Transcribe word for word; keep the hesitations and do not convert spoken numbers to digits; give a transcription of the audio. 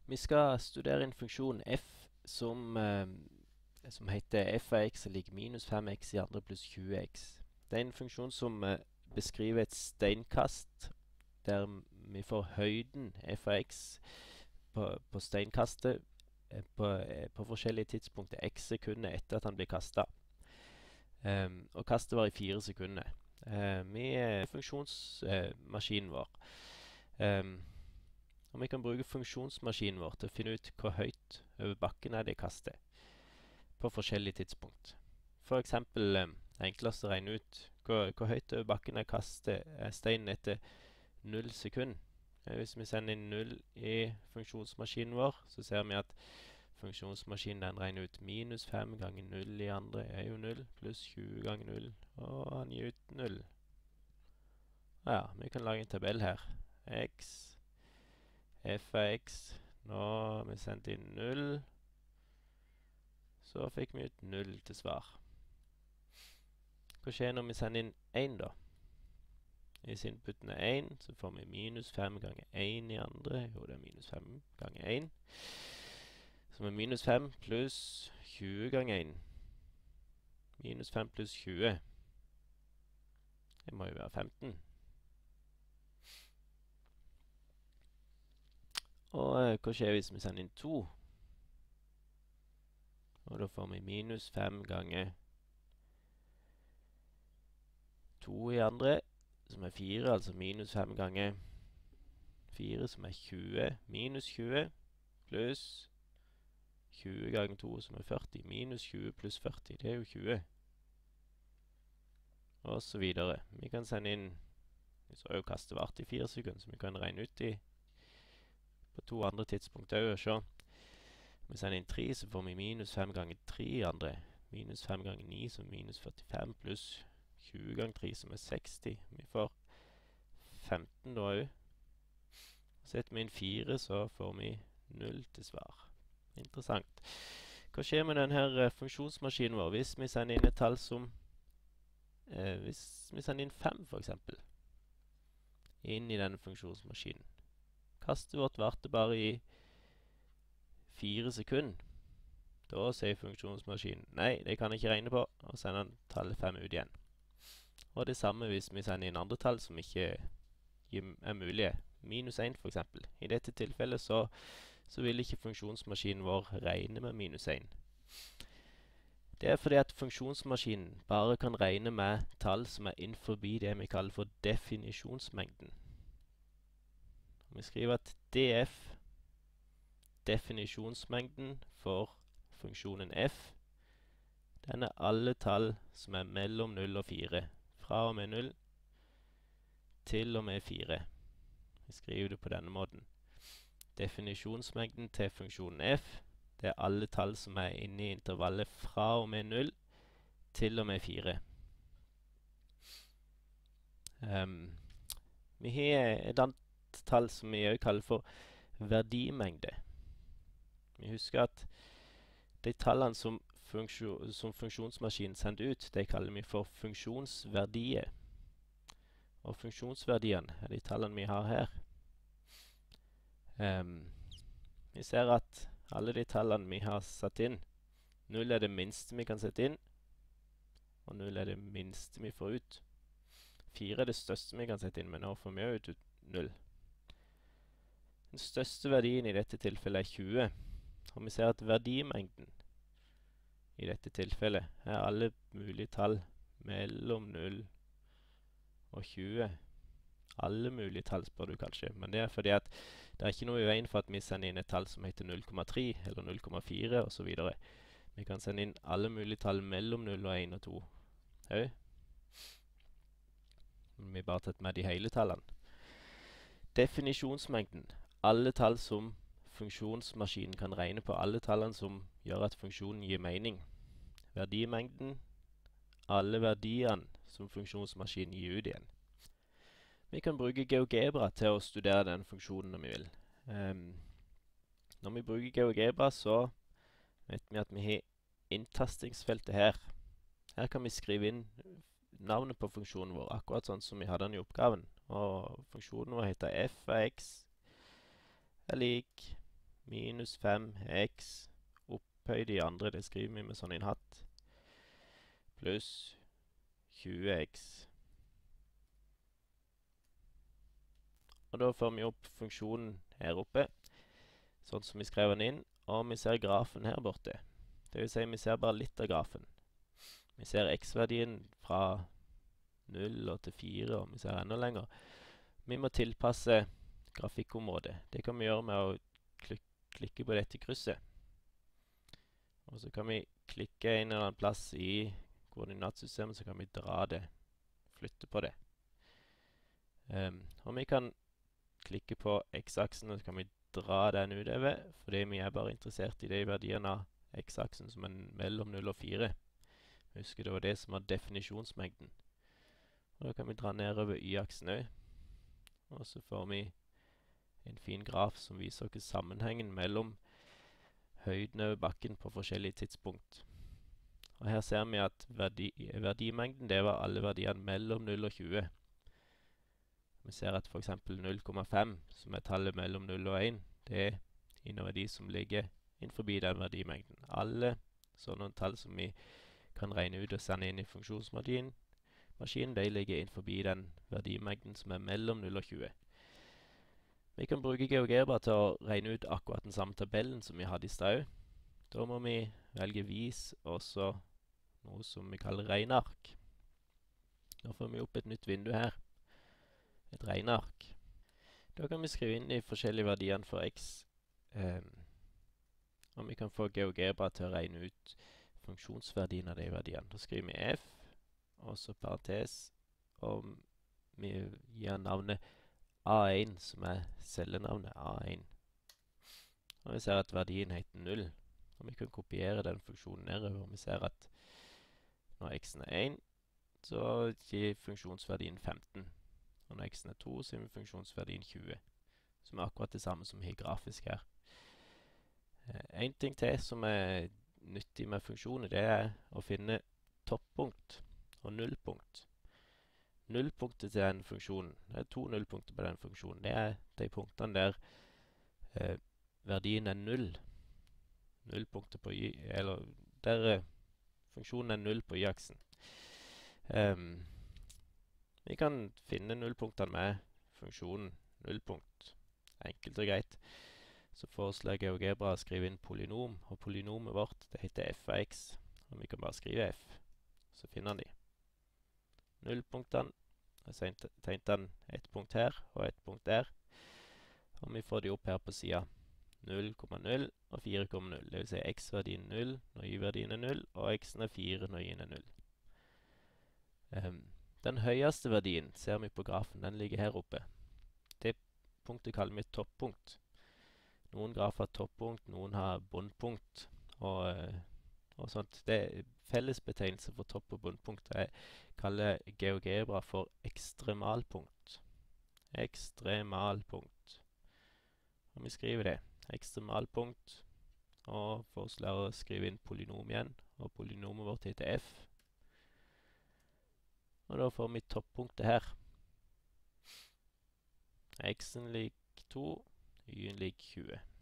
Vi skal studere en funksjon f som, eh, som heter f av x er lik minus fem x i andre pluss tjue x. Det er en funksjon som eh, beskriver et steinkast, der vi får høyden f av x på, på steinkastet eh, på, eh, på forskjellige tidspunkter x sekunder etter at han blir kastet. Um, og kastet var i fire sekunder. Uh, vi er funksjonsmaskinen uh, vår. Um, og vi kan bruke funksjonsmaskinen vår til å finne ut hvor høyt over bakken er det kastet på forskjellige tidspunkt. For eksempel um, enklest å regne ut hvor, hvor høyt over bakken er kastet er steinen etter null sekund. Uh, hvis vi sender inn null i funksjonsmaskinen vår, så ser vi at funksjonsmaskinen den regner ut minus fem ganger null i andre er jo null, pluss tjue ganger null, og han gir ut null. Ja, vi kan lage en tabell her. X, f av x, nå har vi sendt inn null, så fikk vi ut null til svar. Hva skjer når vi sender inn en da? Hvis inputen er en, så får vi minus fem ganger en i andre, jo det er minus fem ganger en. Som er minus fem pluss tjue ganger en. Minus fem pluss tjue. Det må jo være femten. Og eh, hva skjer hvis vi sender inn to? Og da får vi minus fem ganger to i andre, som er fire, altså minus fem ganger fire, som er tjue. Minus tjue pluss tjue ganger to, som er førti. Minus tjue pluss førti, det er jo tjue. Og så videre. Vi kan sende inn, vi så jo kastet vart i fire sekunder, så vi kan regne ut i på to andre tidspunkter og se. Vi sender inn tre, så får vi minus fem ganger tre i andre. Minus fem ganger ni, som er minus førtifem, pluss tjue ganger tre, som er seksti. Vi får femten da jo. Setter vi inn fire, så får vi null til svar. Interessant. Hva skjer med denne funksjonsmaskinen vår hvis vi sender inn et tall som eh, hvis vi sender inn fem for eksempel inn i denne funksjonsmaskinen? Kastet vårt varte bare i fire sekunder. Da sier funksjonsmaskinen nei, det kan jeg ikke regne på, og sender tallet fem ut igjen. Og det samme hvis vi sender inn andre tall som ikke er mulige. Minus en for eksempel. I dette tilfellet så så vil ikke funksjonsmaskinen vår regne med minus en. Det er fordi at funksjonsmaskinen bare kan regne med tall som er innenfor det vi kaller for definisjonsmengden. Vi skriver at df, definisjonsmengden for funksjonen f, den er alle tall som er mellom null og fire. Fra og med null til og med fire. Vi skriver det på denne måten. Definisjonsmengden til funksjonen f, det er alle tall som er inne i intervallet fra og med null til og med fire. Um, vi har et annet tall som vi også kaller for verdimengde. Vi husker at de tallene som, funksjon, som funksjonsmaskinen sender ut, de kaller vi for funksjonsverdier. Og funksjonsverdiene er de tallene vi har her. Um, vi ser at alle de tallene vi har satt inn, null er det minste vi kan sette inn, og null er det minste vi får ut. fire er det største vi kan sette inn, men nå får vi ut null. Den største verdien i dette tilfellet er tjue, og vi ser at verdimengden i dette tilfellet er alle mulige tall mellom null og tjue. Alle mulige tall spør du kanskje, men det er fordi at det er ikke noe i veien for at vi sender inn et tall som heter null komma tre eller null komma fire og så videre. Vi kan sende inn alle mulige tall mellom null og en og to. Høy. Vi har bare tatt med de hele tallene. Definisjonsmengden. Alle tall som funksjonsmaskinen kan regne på, alle tallene som gjør at funksjonen gir mening. Verdimengden. Alle verdiene som funksjonsmaskinen gir ut igjen. Vi kan bruke GeoGebra til å studere den funksjonen når vi vil. Um, når vi bruker GeoGebra så vet vi at vi har inntastingsfeltet her. Her kan vi skrive inn navnet på funksjonen vår, akkurat sånn som vi hadde den i oppgaven. Og funksjonen vår heter f av x er lik minus fem x opphøyd i andre, det skriver vi med sånn en hatt, pluss tjue x. Og da får vi opp funksjonen her oppe, sånn som vi skrev den inn, og vi ser grafen her borte. Det vil si, vi ser bare litt av grafen. Vi ser x-verdien fra null og til fire, og vi ser enda lenger. Vi må tilpasse grafikkområdet. Det kan vi gjøre med å klik klikke på dette krysset. Og så kan vi klikke en eller annen plass i koordinatsystemet, så kan vi dra det, flytte på det. Um, og vi kan klikke på x-aksen, og så kan vi dra den utover, fordi vi er bare interessert i de verdiene av x-aksen som er mellom null og fire. Husk, det var det som var definisjonsmengden. Og da kan vi dra nedover y-aksen også. Og så får vi en fin graf som viser oss sammenhengen mellom høyden over bakken på forskjellige tidspunkt. Og her ser vi at verdi, verdimengden, det var alle verdiene mellom null og tjue. Vi ser at for eksempel null komma fem, som er tallet mellom null og en, det er en verdi som ligger innenfor den verdimengden. Alle sånne tall som vi kan regne ut og sende inn i funksjonsmaskinen, de ligger innenfor den verdimengden som er mellom null og tjue. Vi kan bruke GeoGebra til å regne ut akkurat den samme tabellen som vi hadde i stad. Da må vi velge vis, og så noe som vi kaller regneark. Nå får vi opp et nytt vindu her, et regneark. Da kan vi skrive inn de forskjellige verdiene for x, eh, og vi kan få GeoGebra til å regne ut funksjonsverdien av de verdiene. Da skriver vi f, og så parentes, og vi gir navnet A en, som er cellenavnet A en. Og vi ser at verdien heter null, og vi kan kopiere den funksjonen nedover. Vi ser at når x-en er en, så gir funksjonsverdien femten. Og når x-en er to, så gir funksjonsverdien tjue, som er akkurat det samme som i grafisk her. En ting til som er nyttig med funksjoner, det er å finne toppunkt og nullpunkt. Nullpunktet til den funksjonen, det er to nullpunkter på den funksjonen, det er de punktene der eh, verdien er null. Nullpunktet på y, eller der eh, funksjonen er null på y-aksen. Um, vi kan finne nullpunktene med funksjonen nullpunkt. Enkelt og greit. Så foreslår GeoGebra å skrive inn polynom, og polynomet vårt, det heter f av x. Og vi kan bare skrive f, så finner de nullpunktene. Jeg tegnet den et punkt her, og et punkt der. Og vi får de opp her på siden. null komma null og fire komma null. Det vil si x-verdien null når y-verdien er null, og x-en er fire når y-en er null. Um, den høyeste verdien ser vi på grafen, den ligger her oppe. Det punktet kaller vi toppunkt. Noen grafer har toppunkt, noen har bunnpunkt, og, og sånt. Det er fellesbetegnelse for topp- og bunnpunkt. Jeg kaller GeoGebra for ekstremalpunkt. Ekstremalpunkt. Og vi skriver det. Ekstremalpunkt, og foreslår å skrive inn polynom igjen, og polynomet vårt heter f. Og da får vi toppunktet her. X-en lik to, y-en lik tjue.